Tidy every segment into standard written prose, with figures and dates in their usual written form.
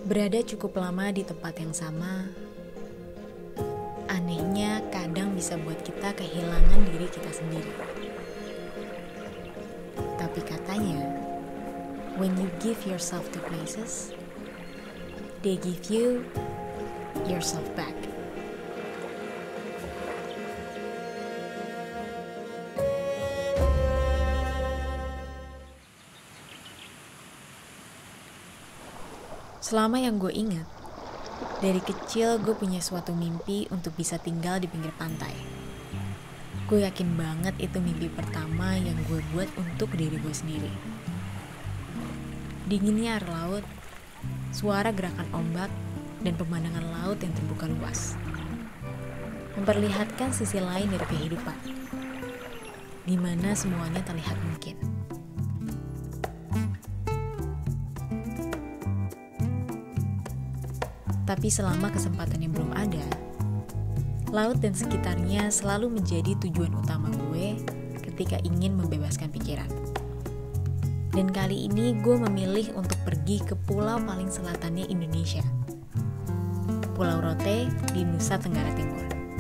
Berada cukup lama di tempat yang sama, anehnya kadang bisa buat kita kehilangan diri kita sendiri. Tapi katanya, when you give yourself to places, they give you yourself back. Selama yang gue ingat, dari kecil gue punya suatu mimpi untuk bisa tinggal di pinggir pantai. Gue yakin banget itu mimpi pertama yang gue buat untuk diri gue sendiri. Dinginnya air laut, suara gerakan ombak, dan pemandangan laut yang terbuka luas. Memperlihatkan sisi lain dari kehidupan, di mana semuanya terlihat mungkin. Tapi selama kesempatannya belum ada, laut dan sekitarnya selalu menjadi tujuan utama gue ketika ingin membebaskan pikiran. Dan kali ini gue memilih untuk pergi ke pulau paling selatannya Indonesia, Pulau Rote di Nusa Tenggara Timur.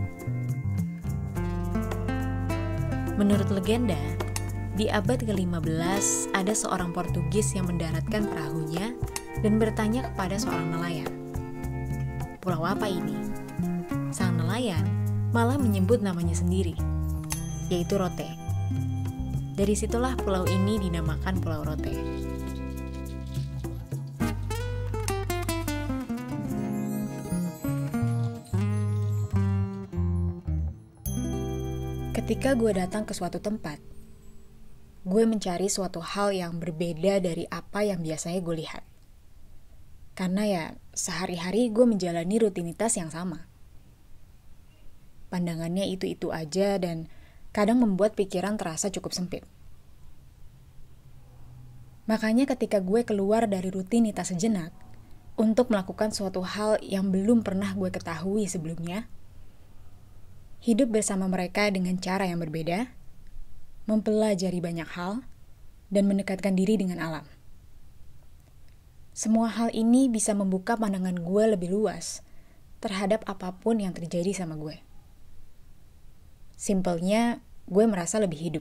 Menurut legenda, di abad ke-15 ada seorang Portugis yang mendaratkan perahunya dan bertanya kepada seorang nelayan, "Pulau apa ini?" Sang nelayan malah menyebut namanya sendiri, yaitu Rote. Dari situlah pulau ini dinamakan Pulau Rote. Ketika gue datang ke suatu tempat, gue mencari suatu hal yang berbeda dari apa yang biasanya gue lihat. Karena ya, sehari-hari gue menjalani rutinitas yang sama. Pandangannya itu-itu aja dan kadang membuat pikiran terasa cukup sempit. Makanya ketika gue keluar dari rutinitas sejenak untuk melakukan suatu hal yang belum pernah gue ketahui sebelumnya, hidup bersama mereka dengan cara yang berbeda, mempelajari banyak hal, dan mendekatkan diri dengan alam. Semua hal ini bisa membuka pandangan gue lebih luas terhadap apapun yang terjadi sama gue. Simpelnya, gue merasa lebih hidup.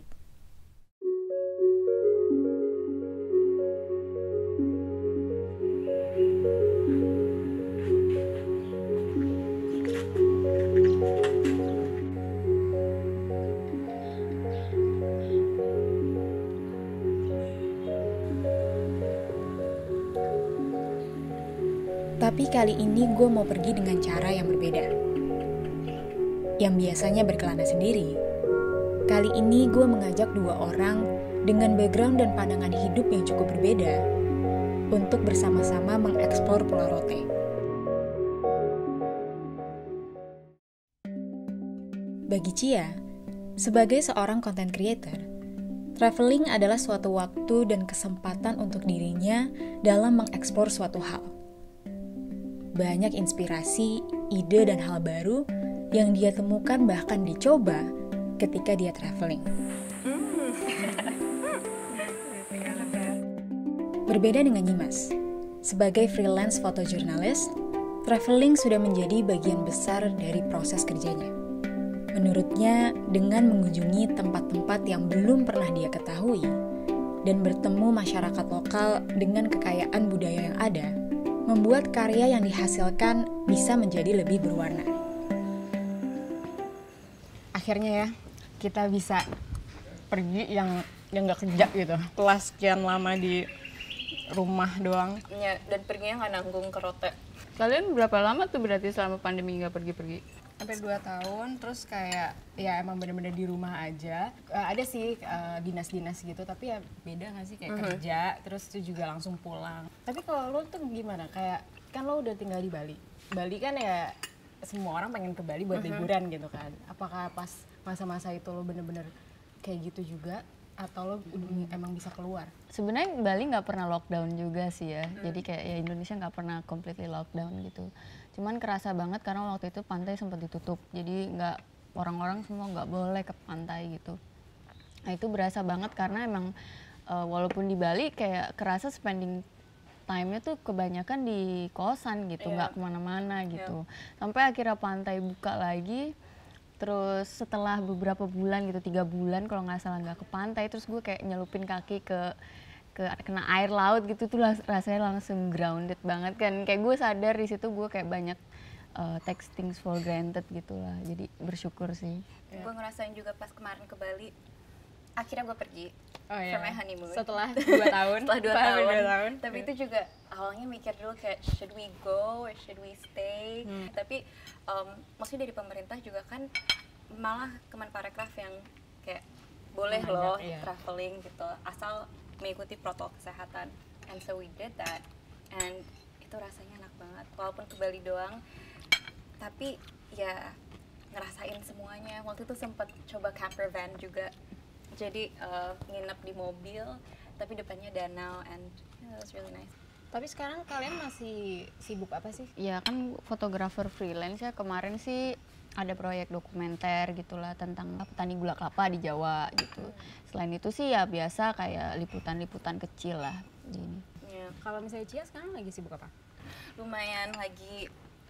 Tapi kali ini gue mau pergi dengan cara yang berbeda. Yang biasanya berkelana sendiri, kali ini gue mengajak dua orang dengan background dan pandangan hidup yang cukup berbeda untuk bersama-sama mengeksplor Pulau Rote. Bagi Cia, sebagai seorang content creator, traveling adalah suatu waktu dan kesempatan untuk dirinya dalam mengeksplor suatu hal. Banyak inspirasi, ide, dan hal baru yang dia temukan bahkan dicoba ketika dia traveling. Berbeda dengan Nyimas, sebagai freelance fotojurnalis, traveling sudah menjadi bagian besar dari proses kerjanya. Menurutnya, dengan mengunjungi tempat-tempat yang belum pernah dia ketahui dan bertemu masyarakat lokal dengan kekayaan budaya yang ada, membuat karya yang dihasilkan bisa menjadi lebih berwarna. Akhirnya ya, kita bisa pergi yang nggak kerja gitu. Setelah sekian lama di rumah doang. Ya, dan perginya nggak nanggung ke Rote. Kalian berapa lama tuh berarti selama pandemi nggak pergi-pergi? Sampai 2 tahun, terus kayak ya emang bener-bener di rumah aja. Ada sih dinas-dinas gitu, tapi ya beda gak sih kayak kerja, terus itu juga langsung pulang. Tapi kalau lo tuh gimana? Kayak kan lo udah tinggal di Bali. Bali kan ya semua orang pengen ke Bali buat liburan gitu kan. Apakah pas masa-masa itu lo bener-bener kayak gitu juga? Atau lo emang bisa keluar? Sebenarnya Bali nggak pernah lockdown juga sih ya. Jadi kayak ya Indonesia nggak pernah completely lockdown gitu. Cuman kerasa banget karena waktu itu pantai sempat ditutup. Jadi nggak, orang-orang semua nggak boleh ke pantai gitu. Nah itu berasa banget karena emang walaupun di Bali kayak kerasa spending time-nya tuh kebanyakan di kosan gitu, nggak kemana-mana gitu. Sampai akhirnya pantai buka lagi, terus setelah beberapa bulan gitu, 3 bulan kalau nggak salah nggak ke pantai, terus gue kayak nyelupin kaki ke kena air laut gitu tuh rasanya langsung grounded banget kan. Kayak gue sadar di situ gue kayak banyak take things for granted gitu lah. Jadi bersyukur sih. Gue ngerasain juga pas kemarin ke Bali, akhirnya gue pergi for my honeymoon. Setelah 2 tahun. Setelah 2 tahun. Tapi Iya. itu juga awalnya mikir dulu kayak should we go or should we stay. Tapi maksudnya dari pemerintah juga kan malah Kemenparekraf yang kayak boleh loh traveling gitu asal mengikuti protokol kesehatan. And so we did that. And itu rasanya enak banget. Walaupun ke Bali doang, tapi ya ngerasain semuanya. Waktu itu sempat coba camper van juga. Jadi nginep di mobil, tapi depannya danau, and it was really nice. Tapi sekarang kalian masih sibuk apa sih? Ya kan fotografer freelance ya, kemarin sih ada proyek dokumenter gitulah tentang petani gula kelapa di Jawa gitu. Selain itu sih ya biasa kayak liputan-liputan kecil lah gini. Ya, kalau misalnya Cia sekarang lagi sibuk apa? Lumayan lagi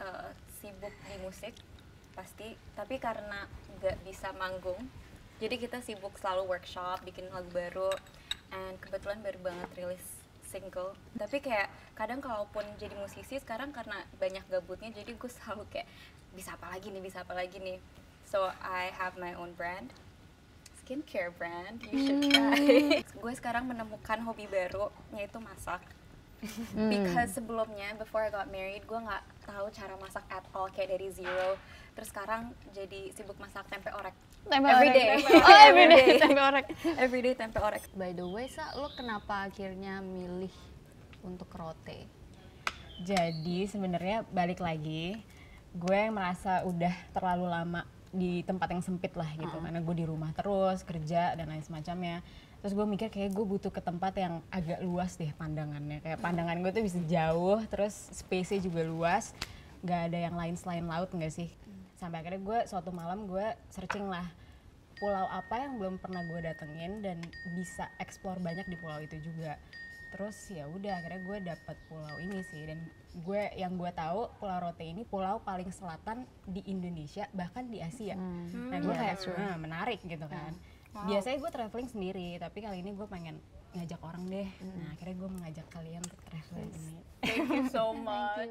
sibuk di musik pasti, tapi karena nggak bisa manggung, jadi kita sibuk selalu workshop, bikin lagu baru, and kebetulan baru banget rilis single. Tapi kayak kadang kalaupun jadi musisi sekarang karena banyak gabutnya, jadi gue selalu kayak bisa apa lagi nih. So I have my own brand, skincare brand, you should try. Gue sekarang menemukan hobi baru, yaitu masak. Because sebelumnya before I got married gue nggak tahu cara masak at all, kayak dari zero. Terus sekarang jadi sibuk masak tempe orek. Every day. Oh, everyday tempe orek. Everyday tempe orek. By the way, Sa, lo kenapa akhirnya milih untuk rote? Jadi sebenarnya balik lagi, gue yang merasa udah terlalu lama di tempat yang sempit lah gitu, karena gue di rumah terus kerja dan lain semacamnya. Terus gue mikir kayak gue butuh ke tempat yang agak luas deh pandangannya, kayak pandangan gue tuh bisa jauh, terus space-nya juga luas, gak ada yang lain selain laut nggak sih. Sampai akhirnya gue suatu malam gue searching lah pulau apa yang belum pernah gue datengin dan bisa explore banyak di pulau itu juga. Terus ya udah akhirnya gue dapet pulau ini sih, dan yang gue tahu Pulau Rote ini pulau paling selatan di Indonesia, bahkan di Asia. Nah gue kayak menarik gitu kan. Biasanya gue traveling sendiri, tapi kali ini gue pengen ngajak orang deh. Nah akhirnya gue mengajak kalian untuk traveling ini. Thank you so much.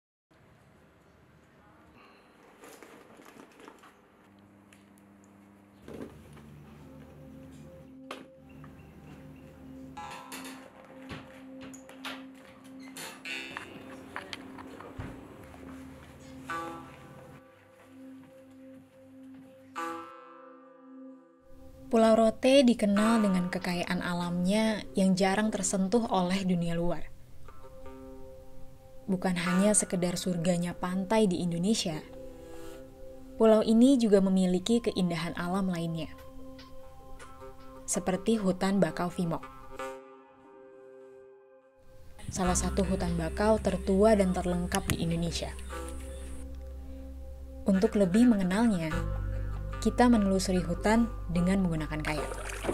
Pulau Rote dikenal dengan kekayaan alamnya yang jarang tersentuh oleh dunia luar. Bukan hanya sekedar surganya pantai di Indonesia, pulau ini juga memiliki keindahan alam lainnya, seperti hutan bakau Vimok. Salah satu hutan bakau tertua dan terlengkap di Indonesia. Untuk lebih mengenalnya, kita menelusuri hutan dengan menggunakan kayak.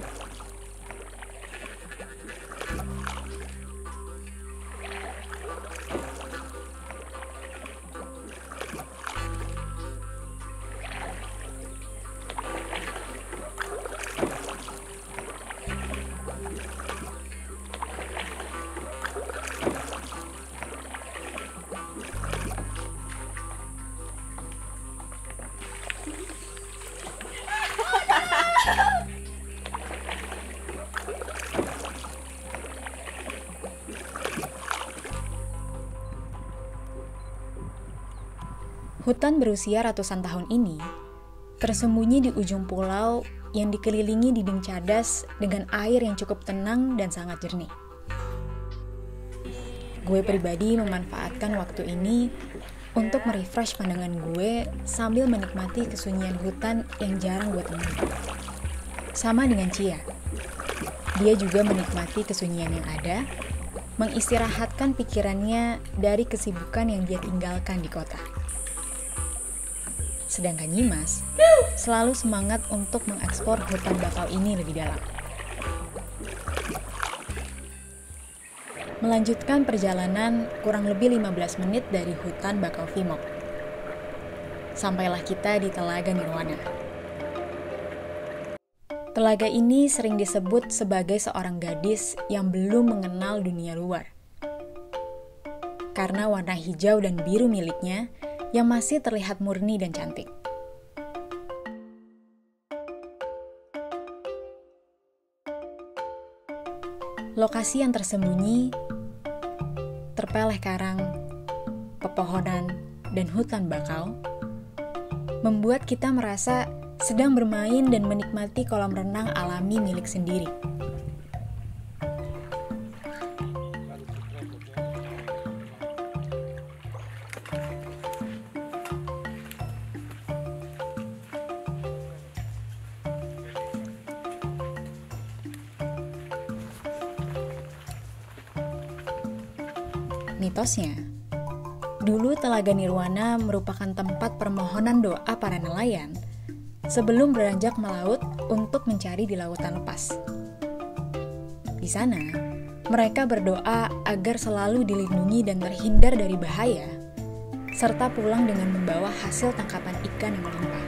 Hutan berusia ratusan tahun ini tersembunyi di ujung pulau yang dikelilingi dinding cadas dengan air yang cukup tenang dan sangat jernih. Gue pribadi memanfaatkan waktu ini untuk merefresh pandangan gue sambil menikmati kesunyian hutan yang jarang gue temui. Sama dengan Cia, dia juga menikmati kesunyian yang ada, mengistirahatkan pikirannya dari kesibukan yang dia tinggalkan di kota. Sedangkan Nyimas selalu semangat untuk mengeksplor hutan bakau ini lebih dalam. melanjutkan perjalanan kurang lebih 15 menit dari hutan Bakau Vimok. Sampailah kita di Telaga Nirwana. Telaga ini sering disebut sebagai seorang gadis yang belum mengenal dunia luar. Karena warna hijau dan biru miliknya yang masih terlihat murni dan cantik. Lokasi yang tersembunyi, terpeleh karang, pepohonan, dan hutan bakau, membuat kita merasa sedang bermain dan menikmati kolam renang alami milik sendiri. Mitosnya, dulu Telaga Nirwana merupakan tempat permohonan doa para nelayan sebelum beranjak melaut untuk mencari di lautan lepas. Di sana, mereka berdoa agar selalu dilindungi dan terhindar dari bahaya, serta pulang dengan membawa hasil tangkapan ikan yang melimpah.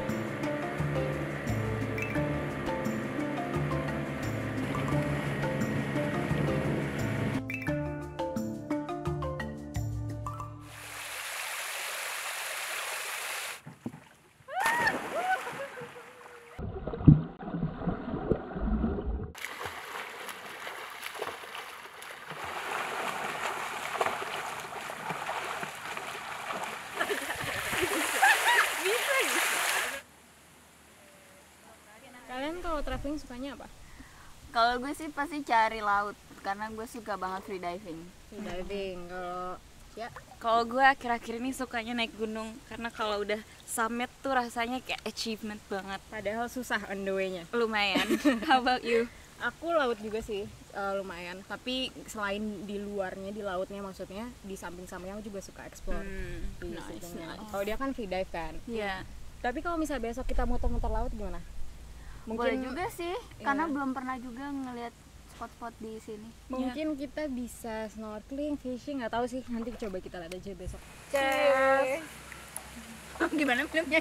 Kalian kalau traveling sukanya apa? Kalau gue sih pasti cari laut karena gue suka banget free diving. Diving. Kalau ya Kalau gue akhir-akhir ini sukanya naik gunung karena kalau udah summit tuh rasanya kayak achievement banget. padahal susah on the way-nya. Lumayan. How about you? Aku laut juga sih, lumayan. Tapi selain di luarnya, di lautnya maksudnya, di samping-sampingnya aku juga suka explore. Di situnya. Kalau dia kan free dive kan. Iya. Tapi kalau misalnya besok kita muter-muter laut gimana? Boleh juga sih, karena belum pernah juga ngelihat spot-spot di sini. Mungkin kita bisa snorkeling, fishing, nggak tahu sih. Nanti coba kita lihat aja besok. Cheers. Gimana minumnya?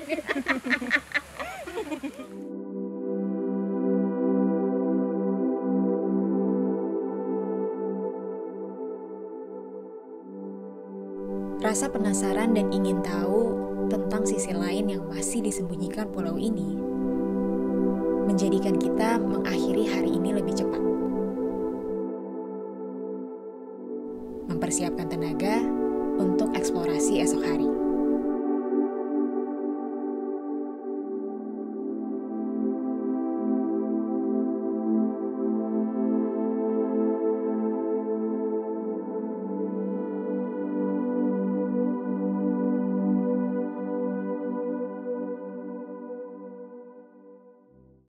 Rasa penasaran dan ingin tahu tentang sisi lain yang masih disembunyikan pulau ini menjadikan kita mengakhiri hari ini lebih cepat. Mempersiapkan tenaga untuk eksplorasi esok hari.